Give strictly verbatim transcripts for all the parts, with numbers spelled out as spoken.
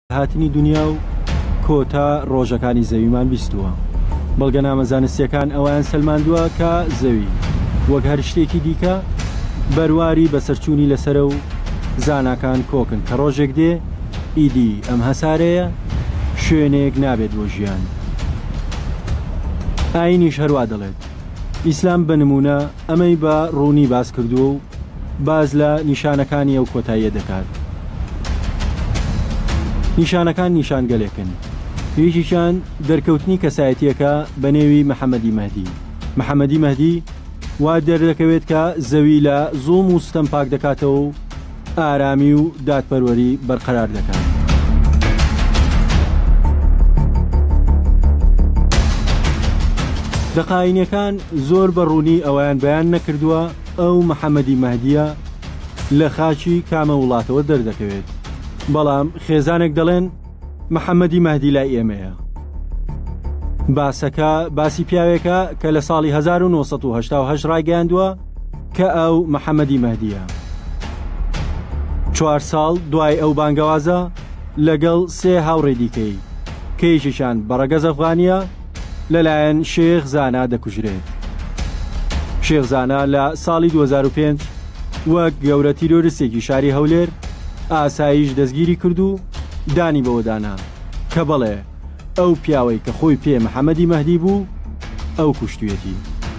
هاتنی دنیا و کۆتا ڕۆژەکانی زەویمان بیستووە. بەڵگە نامەزانستیەکان ئەویان سەلماندووە کە زەوی وەک هەر شتێکی دیکە بەرواری بەسەرچوونی لەسرە و زاناکان کۆکن کە ڕۆژێک دێ ئیدی ئەم هەسارەیە شوێنێک نابێت بۆ ژیان. ئاینیش هەروە دەڵێت. ئیسلام بە نمونە ئەمەی بە ڕوونی باس کردووە و باز لە نیشانەکانی ئەو کۆتاییە دەکات. نیشانەکان نیشانگەلێکن. یەکیشان دەرکەوتنی کەسایەتیەکە بە نێوی محەممەدی مەهدی. محەممەدی مەهدی وا دەردەکەوێت کە زەوی لە زوڵم و ستەم پاک دەکاتەوە و ئارامی و دادپەروەری بەرقەرار دەکات. دەقاینەکان زۆر بەڕوونی ئەویان بەیان نەکردووە ئەو محەممەدی مەهدیە لە خاچی کامە وڵاتەوە دەردەکەوێت. بەڵام خێزانێک دەڵێن محەممەدی مەهدی لای ئێمەیە. باسەکە باسی پیاوێکە کە لە ساڵی هەزار و نۆسەد و هەشتا و هەشت ڕایگەیاندووە کە ئەو محەممەدی مەهدیە. چوار ساڵ دوای ئەو بانگەوازە لەگەڵ سێ هاوڕێ دیکەی کەیشیشان بەڕەگەز ئەفغانیە لەلایەن شێخ زانا دەکوژرێت. شێخ زانا لە ساڵی دوو هەزار و پێنج وەک گەورە تیرۆریستێکی شاری هەولێر ئاساییش دەستگیری کرد و دانی بەوەدانا کە بەڵێ ئەو پیاوەی کە خۆی پێ محەممەدی مەهدی بوو ئەو کوشتوێتی.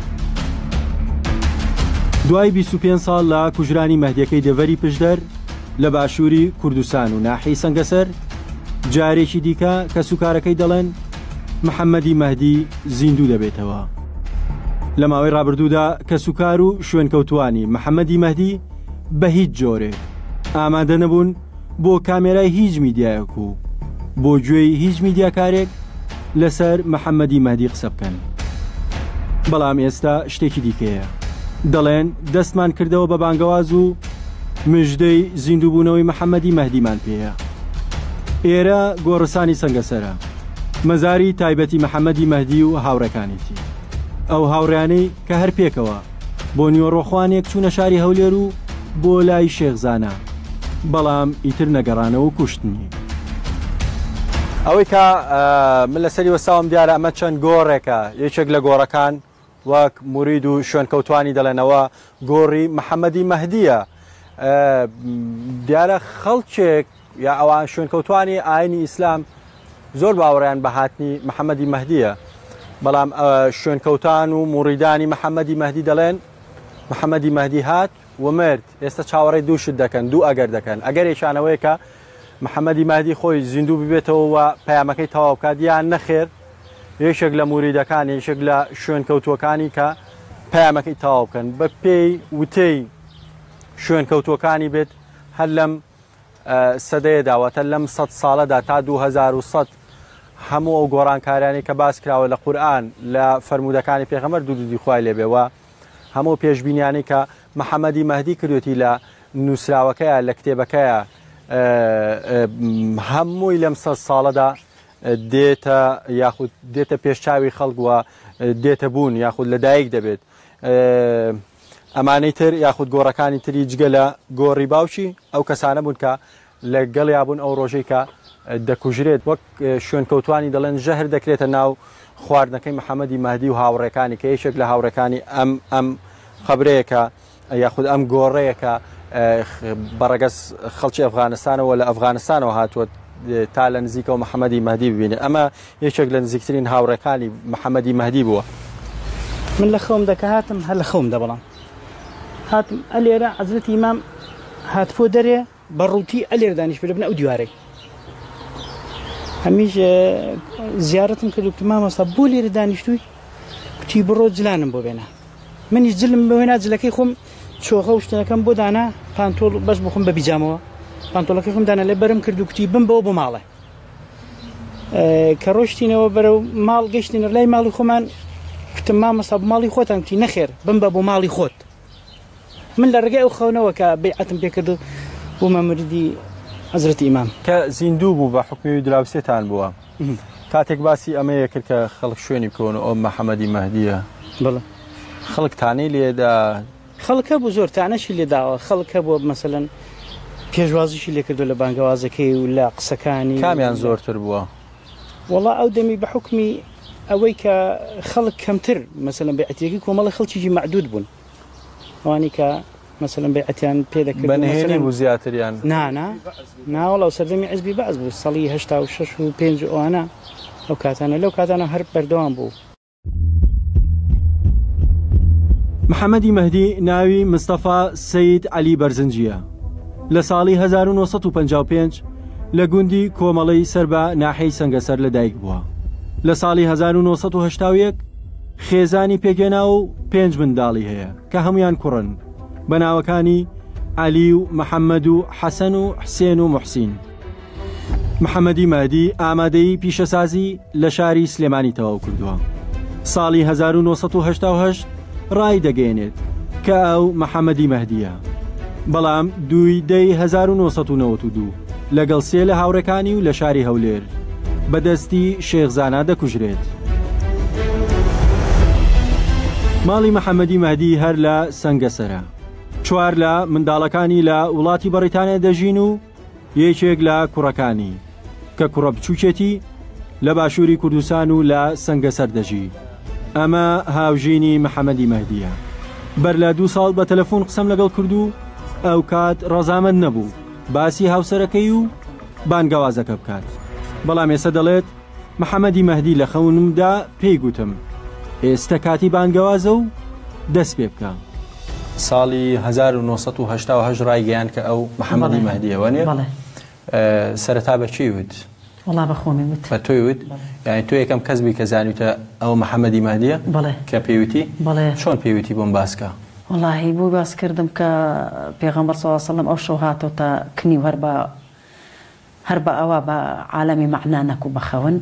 دوای بیست و پێنج ساڵ لە کوژرانی مەهدیەکەی دەڤەری پشدەر لە باشووری کوردستان و ناحی سەنگەسەر جارێکی دیکە کە سوکارەکەی دەڵێن محەممەدی مەهدی زیندوو دەبێتەوە. لە ماوەی ڕابردوودا کە سوکار و شوێنکەوتوانی محەممەدی مەهدی بە هیچ جۆرێک ئامادە نەبوون بۆ کامێرای هیچ میدیایەک و بۆ گوێی هیچ میدیاکارێک لەسەر محەممەدی مەهدی قسە بکەن. بەڵام ئێستا شتێکی دیکەیە. دەڵێن دەستمان کردەوە بە بانگەواز و مژدەی زیندووبوونەوەی محەممەدی مەهدیمان پێەیە. ئێرە گۆڕستانی سەنگەسەرە، مەزاری تایبەتی محەممەدی مەهدی و هاوڕەکانێتی. ئەو هاوڕیانەی کە هەر پێکەوە بۆ نیوەڕۆخوانێک چوونە شاری هەولێر و بۆ لای شێخزانە، بەڵام ئیتر نەگەڕانەوە و کوشتنی. ئەوەی کە من لەسەری وەساوم دیارە ئەمە چەند گۆڕێکە. یەکێک لە گۆڕەکان وەک مورید و شوێنکەوتوانی دەڵێنەوە گۆڕی محەممەدی مەهدیە. دیارە خەڵکێک یا ئەوان شوێنکەوتوانی ئاینی ئیسلام زۆر باوەڕیان بە هاتنی محەممەدی مەهدیە، بەڵام شوێنکەوتان و موریدانی محەممەدی مەهدی دەڵێن محەممەدی مەهدی هات و مرد. ئێستا چاوەڕێی دووشت دەکەن، دوو ئەگەر دەکەن. ئەگەر ێشانەوەی کە محەممەدی مەهدی خۆی زیندوو ببێتەوە و پەیامەکەی تەواو بکات یان نەخێر. یەکێک لە موریدەکان یەکێک لە شوێنکەوتوەکانی کە پەیامەکەی تەواو بکەن بە پێی وتەی شوێنکەوتوەکانی بێت هەر لەم سەدەیە داوەتە لەم سەد ساڵەدا تا دوو هەزار و سەد هەموو ئەو گۆڕانکارانی کە باس کراوە لە قورئان لە فەرمودەکانی پێغەمبەر دوو دوودی خوای لێبێەوە هەموو پێشبینیانی کە محەممەدی مەهدی کردوێتی لە نووسراوەکەیە لە کتێبەکەیە هەمووی لەم سەد ساڵەدا دێتە یاخود دێتە پێشچاوی خەڵکووە دێتە بوون یاخود لەدایک دەبێت. ئەمانەی تر یاخود گۆڕەکانی تری جگە لە گۆڕی باوکی ئەو کەسانە بوون کە لەگەڵ یابوون ئەو ڕۆژەی کە دەکوژرێت وەک شوێنکەوتوانی دەڵێن ژەهر دەکرێتە ناو خواردنەکەی محەممەدی مەهدی و هاوڕێکانی کە یەکێک لە هاوڕێکانی ئەم ئەم خەبرەیەکە یاخود ئەم گۆڕەیەکە بەڕەگەز خەڵکی ئەفغانستانەوە لە ئەفغانستانەوە هاتووە تا لە نزیکەوە محەممەدی مەهدی ببینێت. ئەمە یەکێک لە نزیکترین هاوڕێکانی محەممەدی مەهدی بووە. من لە خەوم دەکە هاتم هەر لە خەوم دە بەڵام هاتم ئەلێرە حەزرەتی ئیمام هاتبۆ دەرێ بە ڕووتی ئەلێر دانیش پێ بنە ئەو دیوارەی هەمیش زیارەتم کرد و مامۆستا بۆ لێرە دانیشتووی کوتی بڕۆ جلانم بۆ بێنە. منیش جلم بۆێنا جلەکەی خۆم چۆخە و شتەکەم بۆ دانا پانتۆڵ بەش بخۆم بە بیجامەوە پانتۆڵەکەی خۆم دانا لێ بەرم کرد و کوتی بم بەوە بۆ ماڵێ کە ڕۆشتینەوە بەرەو ماڵ گەشتینە لای ماڵی خۆمان کتم مامۆستا بۆ ماڵی خۆتان کوتی نەخێر بم بە بۆ ماڵی خۆت. من لە ڕێگای ئەو خەونەوە کە بەیعەتم پێ کرد و بوومە مریدی حەزرەتی ئیمام کە زیندوو بوو بە حکمی دراوسێتان بووە. کاتێک باسی ئەمەیە کرد کە خەڵک شوێنی بکەون ئەو محەممەدی مەهدیە. بڵێ خەڵک تانەی لێدا خەڵکە بوو زۆر تانەشی لێداوە خەڵکە بۆ مەسەلەن پێشوازیشی لێ کردو لە بانگەوازەکەی و لە قسەکانی کامیان زۆرتر بووە وڵا ئەو دەمی بە حکمی ئەوەی کە خەڵک کەمتر مەسەلەن بەعەتیەکەی کۆمەڵی خەڵکیی معدود بوون ئەوانی کە مەسەلەن بەعەتیان پێ دەکرد بەنهێنی بوو زیاتریان نانا ناوەڵ ئەو سەردەمی حیزبی بەعز بوو سەڵی هەشتا و شەش و پێنج ئەوانە ئەو کاتانە لەو کاتانە هەر بەردەوام بوو. محەممەدی مەهدی ناوی مستەفا سەید عەلی بەرزنجیە لە ساڵی هەزار و نۆسەد و پەنجا و پێنج لە گوندی کۆمەڵەی سەربە ناحەی سەنگەسەر لەدایک بووە. لە ساڵی هەزار و نۆسەد و هەشتا و یەک خێزانی پێگەنا و پێنج منداڵی هەیە کە هەمویان کوڕن بە ناوەکانی عەلی و محەممەد و حەسەن و حسێن و موحسین. محەممەدی مەهدی ئامادەی پیشەسازی لە شاری سلێمانی تەواو کردووە. ساڵی هەزار و نۆسەد و هەشتا و هەشت ڕای دەگەێنێت کە ئەو محەممەدی مەهدیە، بەڵام دوی دەی هەزار و نۆسەد و نەوەت و دوو لەگەڵ سێ لە هاوڕەکانی و لە شاری هەولێر بەدەستی شێخزانە دەکوژرێت. ماڵی محەممەدی مەهدی هەر لە سەنگەسەرە. چوار لە منداڵەکانی لە وڵاتی بەڕیتانیا دەژین و یەکێک لە کوڕەکانی کە کوڕە بچووکێتی لە باشووری کوردستان و لە سەنگەسەر دەژی. ئەمە هاوژینی محەممەدی مەهدیە. بەر لە دوو ساڵ بە تەلەفۆن قسەم لەگەڵ کردو ئەو کات ڕەزامەند نەبوو باسی هاوسەرەکەی و بانگەوازەکە بکات، بەڵام ئێستا دەڵێت محەممەدی مەهدی لە خەونمدا پێی گوتم ئێستا کاتی بانگەوازە و دەست پێ بکە. ساڵی هەزار و نۆسەد و هەشتا و هەشت ڕایگەیان کە ئەو محەممەدی مەهدیەوە نیە سەرەتا بەچی وت؟ وڵا بە خۆمی وت. بە تۆی وت؟ یعنی تۆ یەکەم کەسبی کە زانیوتە ئەو محەممەدی مەهدیە؟ بەڵێ. کە پێویستی؟ بەڵێ. چۆن پێویستی بۆم باسکە؟ وڵاهی بوو باس کردم کە پێغەمبەر صلی الله علیه و سلم ئەو شەو هاتۆتە کنی و هەر بە هەر بە ئەوە بە عالەمی مەعنا نەک و بەخەون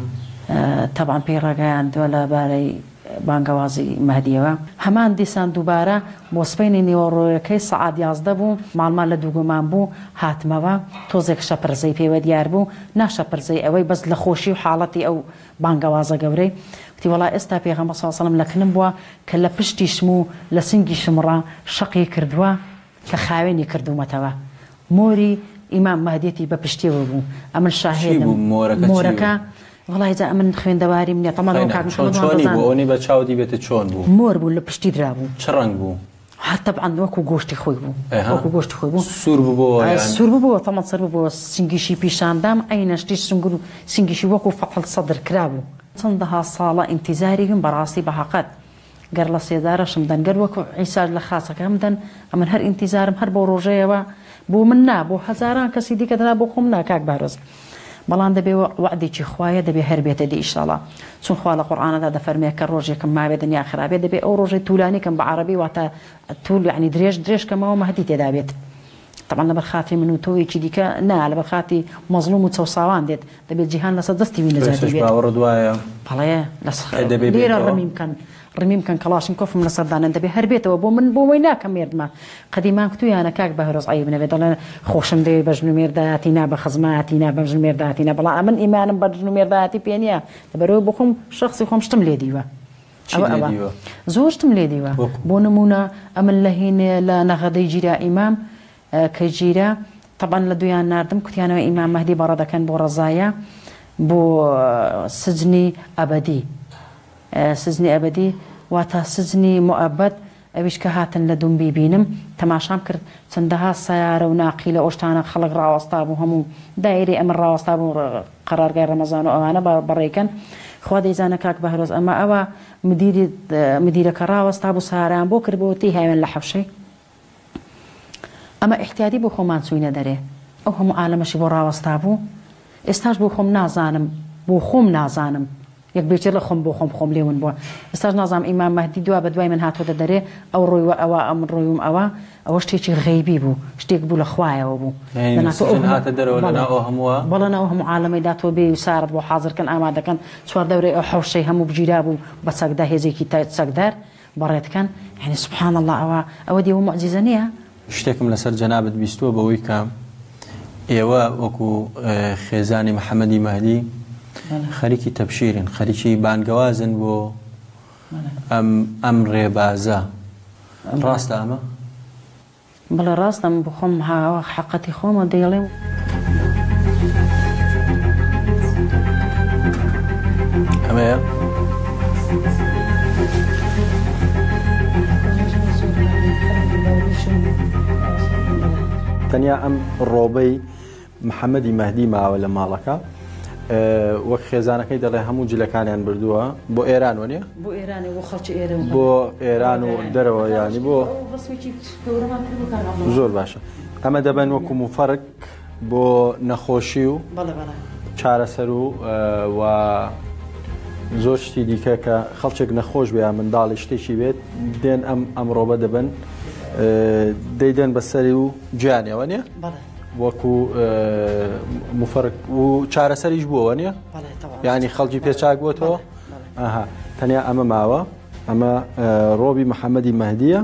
تەبعاً پێی ڕاگەیاندووە لەبارەی بانگەوازی مەهدیەوە. هەمان دیسان دووبارە بۆ سبەینی نیوەڕۆیەکەی سەعات یازدە بوو، ماڵمان لە دووگومان بوو، هاتمەوە تۆزێک شەپرزەی پێوە دیار بوو، ناشەپرزەی ئەوەی بەس لە خۆشی و حاڵەتی ئەو بانگەوازە گەورەی وتی وەڵا ئێستا پێغەمبەر صلی الله علیه و سلم لە کنم بووە کە لە پشتیشم و لە سنگیشم ڕا شەقی کردووە کە خاوێنی کردومەتەوە. مۆری ئیمام مەهدیەتی بە پشتیەوە بوو. ئەمن شاهێدم مۆرەکە وڵای جا ئەمن خوێندەواری منێ تەمەەوە کاکۆنی بە چاودی بێتە چۆن بوو؟ مۆر بوو لە پشتی درا بوو. چ ڕەنگ بوو؟ تەبعاً وەکو گۆشتی خۆی بوو، وەکو گۆشتی خۆی بوو. سوور بوو سوور بوو تەمەەن سەر بوو سنگیشی پیشاندام ئەینەشتی سنگور و سنگیشی وەکو فەتحڵ سەدر کرا بوو. چەندەها ساڵە ئینتیزاریگم بەڕاستی بە حەقەت گەر لە سێدارەشم دەن گەر وەکو عیساج لە خاسەکەم دەن ئەمن هەر ئینتیزارم هەر بۆ ڕۆژەیەوە بۆ من نا بۆ هەزاران کەسی دیکە دەنا بۆ خۆم نا کاک بارۆز، بەڵام دەبێ وعدێکی خوایە دەبێ هەر بێتە دی ئیشاڵڵا، چون خوا لە قورئانەدا دەفەرمێ کە ڕۆژێکم مابێ دنیا خراپێ دەبێ ئەو ڕۆژەی توولانیکەم بە عەرەبی واتە توول یعنی درێژ درێژکەمەوە مەهدی تێدا بێت. طبعا لەبەر خاتی من و تۆیەکی دیکە نا لەبەر خاتی مەزلوم و چەوساوان دێت دەبێت جیهان لەسەر دەستی وی نەجاتی بێت. باوەڕ دوایە بەڵێ لێرە ڕەمیم بکەن ڕمیم کەن کەڵاشم کۆفم لە سەردانن دەبێ هەر بێتەوە بۆ من بۆ وەی ناکەم مێردمە قەدیمان کتویانە کاک بەهرۆز عیب نەبێت دەڵێن خۆشم دەوێت بە ژن و مێردایەتی نا بە خزمەتی نا بە ژن و مێردایەتی نا، بەڵام من ئیمانم بە ژن و مێردایەتی پێ نییە دەبەرەوە بۆ خۆم شەخسی خۆم شتم لێ دیوە زۆر شتم لێ دیوە. بۆ نمونە ئەمن لە هینێ لە نەغەدەی گیرا ئیمام کە گیرە طبعا لە دویان ناردم کوتیانەوە ئیمام مەهدی بەڕە دەکەن بۆ ڕەزایە بۆ سجنی ئەبەدی سجنی ئەبەدی واتە سجنی مؤبەد ئەویش کە هاتن لە دوم بیبینم تەماشام کرد چەندەها سیارە و ناقی لە ئۆشتانە خەڵک ڕاوەستا بوو هەموو دایرەی ئەمن ڕاوەستا بوو قەرارگای ڕەمەزان و ئەوانە بەڕێکەن خوا دەیزانە کاک بەهرۆز ئەمە ئەوە مدیرەکە ڕاوەستا بوو ساران بۆ کردبەوەتی هاوێن لە حەوشەی ئەمە احتیاتی بۆ خۆمان چوینە دەرێ ئەو هەموو عالەمەشی بۆ ڕاوەستا بوو ئێستاش بۆ خۆم نازانم بۆ خۆم نازانم یەک بێچێت لە خۆم بۆ خۆم خۆم لێون بووە ئێستاش نازانم ئیمام مەهدی دوا بە دوای من هاتوۆتە دەرێ ئەو ڕۆیوە ئەوە ئەم ڕۆیم ئەوە ئەوە شتێکی غەیبی بوو شتێک بوو لە خوایەوە بوو بەڵێن ئەو هەموو عالەمەی داتۆ بێ و سارت بۆ حازرکەن ئامادەکەن چوار دەورەی ئەو حەوشەی هەموو بگیرا بوو بە چەکدا هێزێکی چەکدار بەڕێتکەن یعنی سوبحان الله ئەوە ئەوە دیوە موعجیزە نییە. شتێکم لەسەر جەنابەت بیستووە بەوەی کە ئێوە وەکو خێزانی محەممەدی مەهدی خەریکی تەبشیرن خەریکی بانگەوازن بۆ ئەم ئەم ڕێبازە ڕاستە ئەمە؟ بەڵێ ڕاستم بخۆم هاوە حەقەتی خۆمە دەیڵێ ئەمەیە تەنیا ئەم ڕۆبەی محەممەدی مەهدی ماوە لە ماڵەکە وەک خێزانەکەی دەڵێ هەموو جلەکانیان بردووە بۆ ئێران وە نیە بۆ ئێرانی بۆ خەڵکی ئێرە بۆ ئێران و دەرەوە ینی بۆ زۆر باشە ئەمە دەبەن وەکو مفەرق بۆ نەخۆشی و چارەسەر و و زۆر شتی دیکە کە خەڵچێک نەخۆش بێ منداڵی شتێکی بێت دێن ئەم ئەم ڕۆبە دەبن دەیدەن بەسەری و گیانەوە نیە وەکو مفەرق و چارەسەریش بووەوە نیە یعنی خەڵکی پێچاک بووەتەوە ئەها تەنیا ئەمە ماوە ئەمە ڕۆبی محەممەدی مەهدیە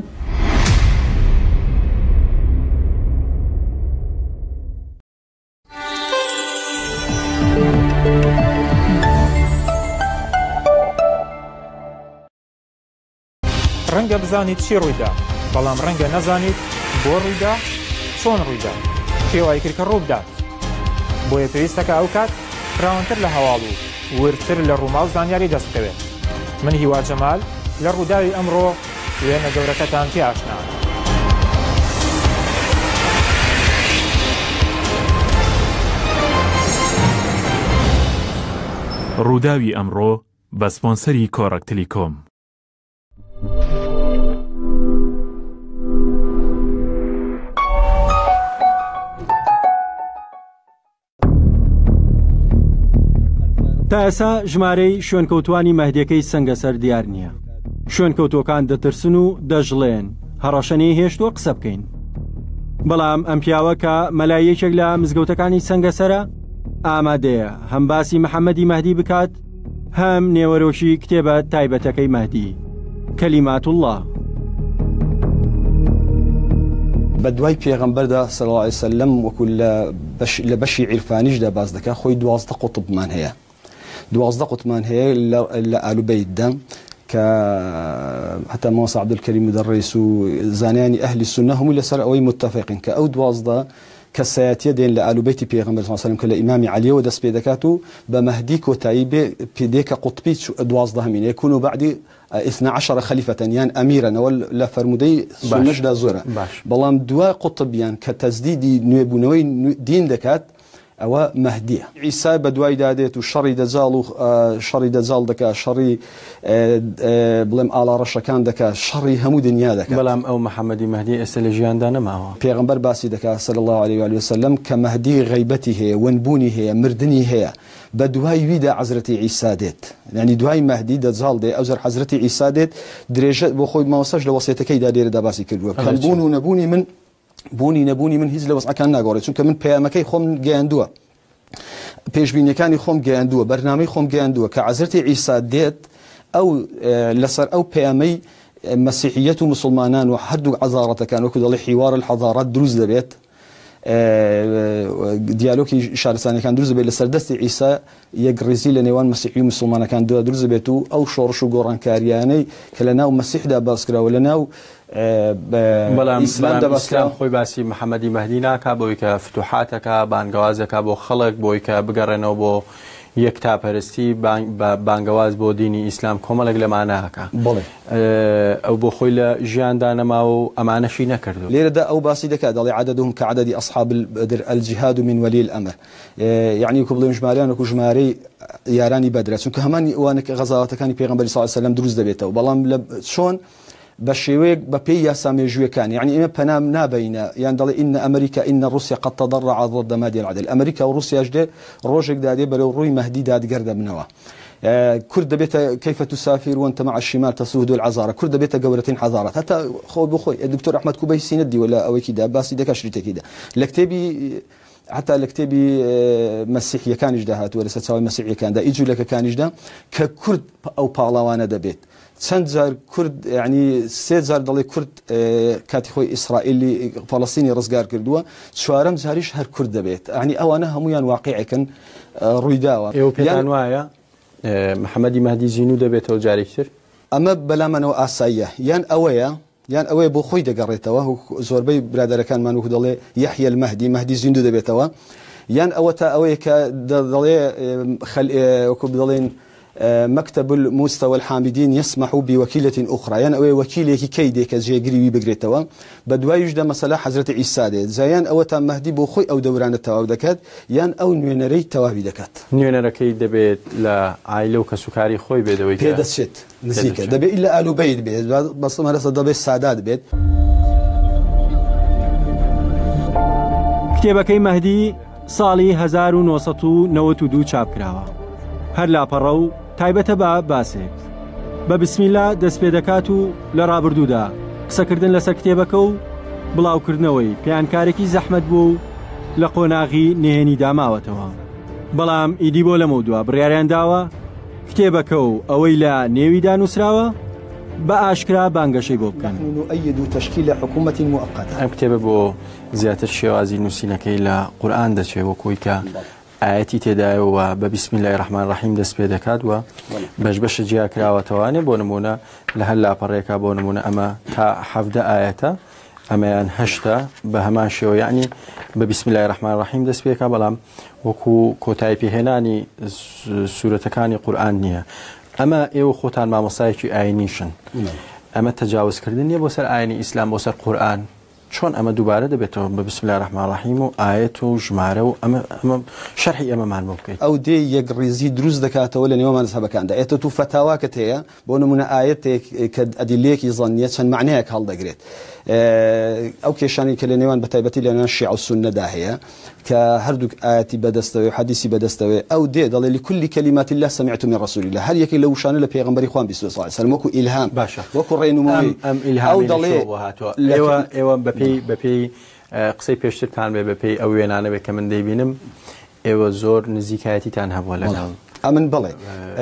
ڕەنگە بزانیت چی ڕوویدا بەڵام ڕەنگە نەزانیت بۆ ڕوویدا چۆن ڕوویدا پێوای کرد کە ڕووبدات بۆیە پێویستەکە ئەو کات فراوانتر لە هەواڵ و ورتر لە ڕووماڵ زانیاری دەست بکەوێت من هیوا جەمال لە ڕووداوی ئەمڕۆ وێنە گەورەکەتان پێ ئاشنا ڕووداوی ئەمڕۆ بە سپۆنسەری کۆڕەک تەلیکۆم تا ئێسا ژمارەی شوێنکەوتوانی مەهدیەکەی سەنگەسەر دیار نییە. شوێنکەوتوەکان دەترسن و دەژڵێن هەڕەشەنەی هێشتوە قسە بکەین. بەڵام ئەم پیاوە کە مەلایەکێک لە مزگەوتەکانی سەنگەسەرە ئامادەیە هەم باسی محەممەدی مەهدی بکات هەم نێوەرۆشی کتێبە تایبەتەکەی مەهدی کەلیمات الله. بە دوای پێغەمبەردا صلی الله علیه وسلم وەکو لە بەشی عیرفانیشدا باز دەکات خۆی دوازدە قوتبمان هەیە دوازدە قوتمان هەیە لە ئالوبەیتدا کە حتا مۆسا عەبدولکەریم مدەڕیس و زانیانی ئەهلی سونە هەمووی لەسەر ئەوەی متتەفقین کە ئەو دوازدە کەسایەتیە دێن لە ئالوبەیتی پێغەمبەر صلی الله علیه وسلم کە لە ئیمامی عەلیەوە دەست پێ دەکات و بە مەهدی کۆتایی بێ پێدێکە قوتبی دوازدە هەمین یەکون و بعدی اثنا عشر خليفة يان أميرا ولا فرمودي سنجدا زورا بلام دوا قطبيان كتزديدي نبونوي دين دكات أو مهدية عيسى بدواي دادت وشري دزال شري دزال دكا شري بلام على رشكان دكا شري همو دنيا دكا بلام أو محمدي مهدي استلجيان دانا ما هو بيغمبر باسي دكا صلى الله عليه وآله وسلم كمهدي غيبته هي ونبوني هي مردني هي بدواي ويدا عزرتي عيسى ديت يعني دواي مهدي دزال دي أوزر حزرتي عيسى ديت درجة بخوي ما وصلش لوصيتك دا دير دا باسي كردوا كان بونو نبوني من بونی نەبوونی من هیچ لە وەسعەکان ناگۆڕێت چونکە من پەیامەکەی خۆم گەیاندووە پێشبینیەکانی خۆم گەیاندووە بەرنامەی خۆم گەیاندووە کە عەزرەتی عیسا دێت ئەو لەسەر ئەو پەیامەی مەسیحیەت و مسلمانان و هەردوو عەزارەتەکان وەکو دەڵێ حیوار الحەضارات دروست دەبێت دیالۆگی شارستانیەکان دروست دەبێت لەسەر دەستی عیسا یەک ڕێزی لە نێوان مەسیحی و مسلمانەکان دروست دەبێت و ئەو شۆڕش و گۆڕانکاریانەی کە لە ناو مەسیحدا باسکراوە لە ناو بەڵام ئیسلام خۆی باسی محەممەدی مەهدی ناکا بۆی کە فتوحاتەکە بانگەوازەکە بۆ خەڵک بۆی کە بگەڕێنەوە بۆ یەک تاپەرستی بانگەواز بۆ دینی ئیسلام کۆمەڵێک لەمانەکە ئەو بۆ خۆی لە ژیاندا نەماوە و ئەمانەشی نەکردو لێرەدا ئەو باسی دەکات دەڵێ عەدەدهم کەعەدەدی ئەصحاب البەدر الجیهاد من وەلی الئەمر یعنی کە بڵێن ژمارەیان وەکو ژمارەی یارانی بەدرە چونکە هەمان ئەوانە کە غەزاوەتەکانی پێغەمبەری صلی الله علیه وسلم دروست دەبێتەوە بەڵام چۆن بە شێوەیەک بە پێی یاسا مێژوویەکان یعنی ئێمە پەنام نابینە یان دەڵێ ئین ئەمریکا ئین رووسیا قد تضرع ضد مادي العدل ئەمریکا و رووسیاش دێ ڕۆژێک دادێ بەرەو ڕووی مەهدی دادگەر دەبنەوە کورد دەبێتە كيف تسافر وانت مع الشمال تسود العذارى كورد دەبێتە گەورەترین حەضارەت هەتا خۆ بخۆی دکتۆر ئەحمەد کوبەیسی نەدی ولا ئەوەیکیدا باسی دەکا شریتێکیدا لە کتێبی حتى لكتابي مسيحية كانش ده هات ولا ستساوي مسيحية كان ده يجوا لك كانش ده ككرد أو بالاوانا ده بيت چەند جار کورد یعنی سێ جار دەڵێ کورد کاتی خۆی ئیسرائیلی فەڵەستینی ڕزگار کردووە چوارەم جاریش هەر کورد دەبێت یعنی ئەوانە هەمویان واقعەکەن ڕوویداوە ئێوە پێتان وایە محەممەدی مەهدی زینوو دەبێتەوە جارێکتر ئەمە بەلامەنەوە ئاساییە یان ئەوەیە یان ئەوەی بۆ خۆی دەگەڕێتەوە زۆربەی برادەرەکانمان وەکو دەڵێ یەحیە المەهدی مەهدی زیندوو دەبێتەوە یان ئەوە تا ئەوەیە کە دەڵێ وەکو بڵێن مكتب المستوى الحامدين يسمح بوكيلة أخرى يعني أو وكيلة كيدي كجيجري بقريتوا بدوا يجد مسألة حضرة عيسى ده زيان أو تام مهدي بوخي أو دوران التواب دكات يان أو نيونري تواب دكات نيونر كيد بيت لا عائلة كسكري خوي بدوي كده هذا شت نزيكا ده بي إلا آلو بيت بيت بس ما رصد ده بي السعداد بيت کتێبەکەی مەهدی ساڵی هەزار و نۆسەد و نەوەت و دوو چاپ کراوە هەر لاپەڕە و تایبەتە بە باسێک بە بسمیلا دەست پێ دەکات و لە ڕابردوودا قسەکردن لەسەر کتێبەکە و بڵاوکردنەوەی پیانکارێکی زەحمەت بوو و لە قۆناغی نهێنی داماوەتەوە بەڵام ئیدی بۆ لەمە دووە بڕیاریان داوە کتێبەکە و ئەوەی لە نێویدا نووسراوە بە ئاشکرا بانگەشەی بۆ بکەن نؤيد تشكيل حكومة مؤقتة ئەم کتێبە بۆ زیاتر شێوازی نووسینەکەی لە قورئان دەچێت وەکوی کە ئاەتی تێدایەوە بە بسم الله الرحمن الرحیم دەست پێ دەکات وە بەش بەشە جیا کراوەتەوانێ بۆ نمونە لە هەر لاپەڕێکا بۆ نمونە ئەمە تا حەفدە ئاەتە ئەمەیان هەشتا بە هەمان شێوە یعنی بە بسم الله الرحمن الرحیم دەست پێکا بەڵام وەکو کۆتایی پێهێنانی سوورەتەکانی قورئان نییە ئەمە ئێوە خۆتان مامۆستایەکی ئاینیشن ئەمە تەجاوزکردن نیە بۆ سەر ئاینی ئیسلام بۆ سەر قورئان چۆن ئەمە دووبارە دەبێتەوە بە بسم الله الرحمن الرحیم و ئاەت و ژمارە و ئەمە ئەمە شەرحی ئەمەمان بۆ بکەیت ئەو دێ یەک ڕێزی دروست دەکاتەوە لە نێوان مەذهەبەکاندا ئێتە تو فەتاواکەت هەیە بۆ نمونە ئاەتێک کە ئەدیلەیەکی زەنیە چەند معنەیەک هەڵدەگرێت ئەو کێشانی کە لە نێوان بەتایبەتی لە نێوان شیع و سونەدا هەیە کە هەردووک ئاەتی بەدەستەوە و حەدیثی بەدەستەوە ئەو دێ دەڵێ لكل كلمات الله سمعت من رسول الله هەر یەکێک لە وشانە لە پێغەمبەری خوان بیست و سێ سەلەم وەکو ئیلهام باشە وەکو ڕێنمایی ئەم ئیلهامی لەشەوە هاتووە ئێوە ئێوە بەپێی بەپێی قسەی پێشترتان بێ بەپێی ئەو وێنانە بێ کە من دەیبینم ئێوە زۆر نزیکایەتیتان هەبووە لەگەڵ ئەمن بڵێ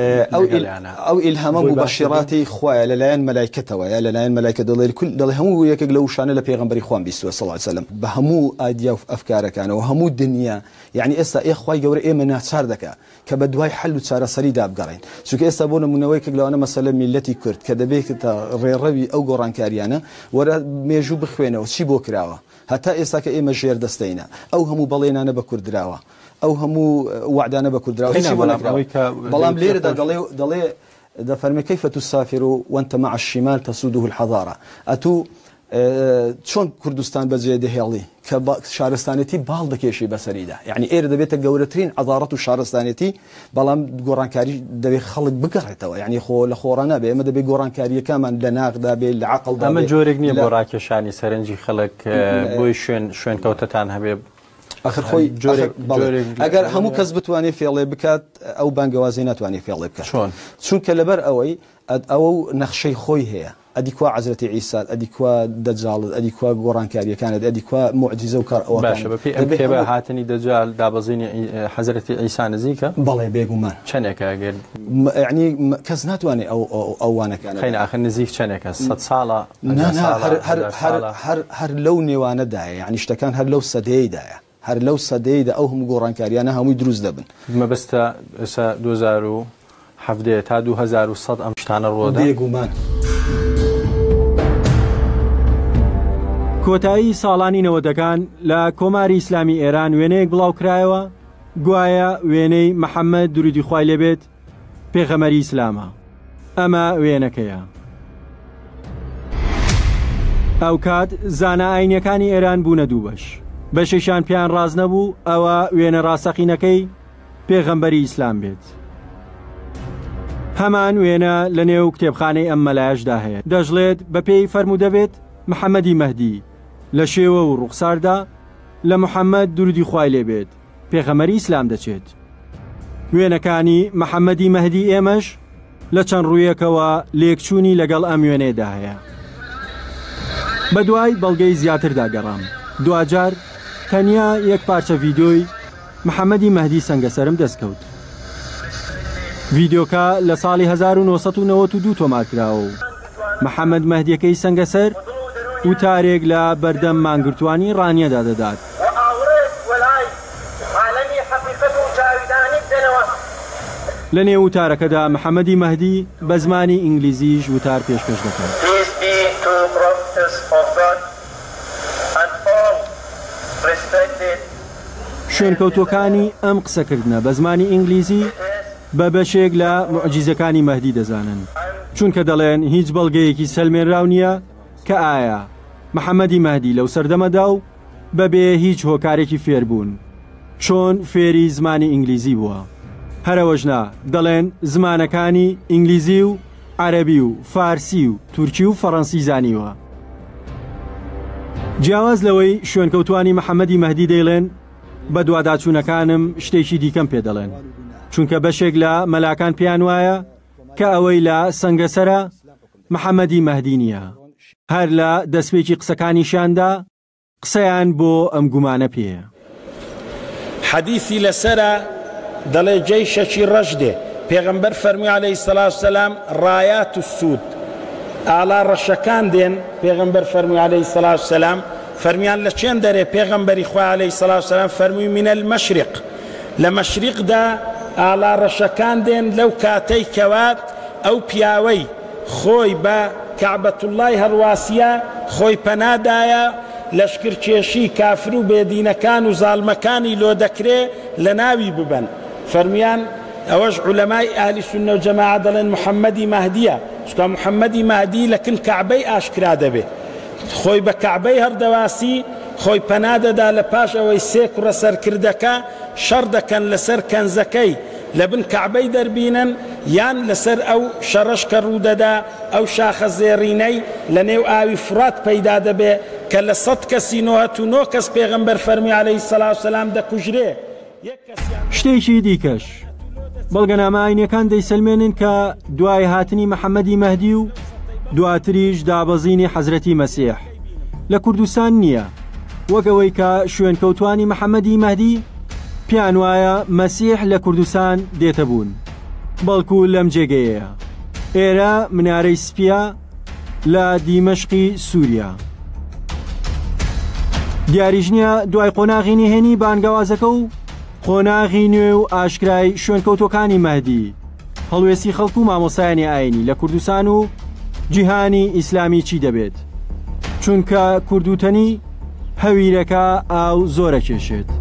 ئەو ئیلهامە مبەشیراتی خوایە لەلایەن مەلایکەتەوە یا لەلایەن مەلایکە دەڵێ کول دەڵێ هەموو یەکێک لە وشانە لە پێغەمبەری خوان بیست و سێ صلی الله علیه و سلم بە هەموو ئایدیا و ئەفکارەکانەوە هەموو دنیا یعنی ئێستا ئێ خوای گەورە ئێمە ناچار دەکا کە بە دوای حل و چارەسەریدا بگەڕین چونکە ئێستا بۆ نمونەوەیەک لەوانە مەسەلە میلەتی کورد کە دەبێت ڕێڕەوی ئەو گۆڕانکاریانە وەرە مێژوو بخوێنەوە چی بۆ کراوە هەتا ئێستا کە ئێمە ژێر دەستەینە ئەو هەموو بەڵێنانە بە کوردراوە ئەو هەموو وعدانە بە کوردراوە بەڵام لێرەدا دەڵێ دەڵێ دەفەرمێ كيف تسافر وانت مع الشمال تسوده الحضارة ئەتوو چۆن کوردستان بەجێ دەهێڵی کە شارستانێتی باڵ دەکێشی بەسەریدا یعنی ئێرە دەبێتە گەورەترین عەداڵەت و شارستانێتی بەڵام گۆڕانکاری دەبێت خەڵک بگەڕێتەوە یعنی خۆ لە خۆڕانە بێ ئێمە دەبێت گۆڕانکاریەکەمان لە ناغدا بێت لە عەقڵدا ئەمە جۆرێک نییە بۆ ڕاکێشانی سەرنجی خەڵک بۆی شوێن شوێن کەوتەتان هەبێ آخر خۆی ئەگەر هەموو کەس بتوانێت فێڵێ بکات ئەو بانگەوازی ناتوانێت فێڵێ بکات چۆن چونکە لەبەر ئەوەی ئەوە نەخشەی خۆی هەیە ئەدیکوا عەزرەتی عیسا ئەدیکوا دەجاڵت ئەدیکوا گۆڕانکاریەکانت ئەدیکوا معجزە و کار ئەوە باشە بەپێی ئەم کتێبە هاتنی دەجال دابەزینی حەزرەتی عیسا نزیکە بەڵێ بێگومان چەندێکە ئەگەر یعنی کەس ناتوانێت ئەو ئەوانەکان خەینە ئاخر نزیک چەندێکە سەد ساڵە هەر لەو نێوانەدایە یعنی شتەکان هەر لەو سەدەیەدایە هەر لەو سەدەیدا ئەو هەموو گۆڕانکاریانە هەمووی دروست دەبن مەبەستە ئێستا دوو هەزار و هەفدە تا دوو هەزار و سەد ئەم شتانە ڕۆدا بێگومان کۆتایی ساڵانی نەوەدەکان لە کۆماری ئیسلامی ئێران وێنەیەک بڵاوکرایەوە گوایە وێنەی محەممەد درودی خوای لێبێت پێغەمەری ئیسلامە ئەمە وێنەکەیە ئەو کات زانە ئاینیەکانی ئێران بوونە دوو بەش بەشێشان پیان ڕاز نەبوو ئەوە وێنە ڕاستەقینەکەی پێغەمبەری ئیسلام بێت هەمان وێنە لە نێو کتێبخانەی ئەم مەلایەشدا هەیە دەژڵێت بە پێی فەرموو دەبێت محەممەدی مەهدی لە شێوە و ڕوخساردا لە محەممەد درودی خوای لێبێت پێغەمبەری ئیسلام دەچێت وێنەکانی محەممەدی مەهدی ئێمەش لە چەند ڕوویەکەوە لێکچوونی لەگەڵ ئەم وێنەیەدا هەیە بە دوای بەڵگەی زیاتردا گەڕام دوجار تەنیا یەک پارچە ڤیدۆی محەممەدی مەهدی سەنگەسەرم دەستکەوت ڤیدۆکە لە ساڵی هەزار و نۆسەد و نەوەت و دوو تۆمارکراوە و محەممەد مەهدیەکەی سەنگەسەر وتارێک لە بەردەم مانگرتوانی ڕانیەدا دەدات لە نێو وتارەکەدا محەممەدی مەهدی بە زمانی ئینگلیزیش وتار پێشکەش دەکات شوێنکەوتۆکانی ئەم قسەکردنە بە زمانی ئینگلیزی بە بەشێک لە معجیزەکانی مەهدی دەزانن، چونکە دەڵێن هیچ بەڵگەیەکی سەلمێنراو نییە کە ئایا محەممەدی مەهدی لەو سەردەمەدا و بەبێ هیچ هۆکارێکی فێربوون چۆن فێری زمانی ئینگلیزی بووە. هەرەوەژنا دەڵێن زمانەکانی ئینگلیزی و عەرەبی و فارسی و تورکی و فەڕەنسی زانیوە. جیاواز لەوەی شوێنکەوتوانی محەممەدی مەهدی دەیڵێن بە دوواداچوونەکانم شتێکی دیکەم پێ دەڵێن، چونکە بەشێک لە مەلاکان پێیان وایە کە ئەوەی لە سەنگەسەرە محەممەدی مەهدی نییە. هەر لە دەستپێکی قسەکانیشاندا قسەیان بۆ ئەم گومانە پێە. حەدیثی لەسرە دەڵێ جەیشەکی ڕەش دێ، پێغەمبەر فەرمی عەلەیهی سەڵات وسەلام ڕایات و سوود ئاڵا ڕەشەکان دێن، پێغەمبەر فەرمی عەلەیهی سەڵات وسەلام فەرمیان لە چێن دەرێ، پێغەمبەری خوا عەلەیهی سەڵات وسەلام فەرمووی منە المەشریق، لە مەشریقدا ئاڵا ڕەشەکان دێن لەو کاتەی کەوات ئەو پیاوەی خۆی بە کەعبەتوڵڵای هەڵواسیە خۆی پەنادایە لەشکرکێشی کافر و بێدینەکان و زاڵمەکانی لۆ دەکرێ لە ناوی ببەن. فەرمیان ئەوەش عولەمای ئاهلی سونە و جەماعە دەڵێن محەممەدی مەهدیە، چونکە محەممەدی مەهدی لە کل کەعبەی ئاشکرا دەبێ، خۆی بە کەعبەی هەردەواسی خۆی پەنادەدا لە پاش ئەوەی سێ کوڕە سەرکردەکە شەڕ دەکەن لەسەر کەنزەکەی لە بن کەعبەی دەربینن یان لەسەر ئەو شەڕەش کە ڕوودەدا ئەو شاخە زێڕینەی لە نێو ئاوی فرات پەیدا دەبێ کە لە سەد کەسی نۆهەت و نۆ کەس پێغەمبەر فەرمی عەلەیهی سەڵات وسەلام دەکوژرێ. شتێکی دیکەش بەڵگەنامەئاینیەکان دەیسەلمێنن کە دوای هاتنی محەممەدی مەهدی و دواتریش دابەزینی حەزرەتی مەسیح لە کوردستان نییە، وەکەوەی کە شوێنکەوتوانی محەممەدی مەهدی پیان وایە مەسیح لە کوردستان دێتە بوون، بەڵکو لەم جێگەیەیە. ئێرە منارەی سپیە لە دیمەشقی سووریا. دیاریژنیە دوای قۆناغی نهێنی بانگەوازەکە و قۆناغی نوێ و ئاشکرای شوێنکەوتۆکانی مەهدی هەڵوێستی خەڵک و مامۆسایانی ئاینی لە کوردستان و جیهانی ئیسلامی چی دەبێت، چونکە کوردوتەنی هەویرەکە ئاو زۆرە کێشێت.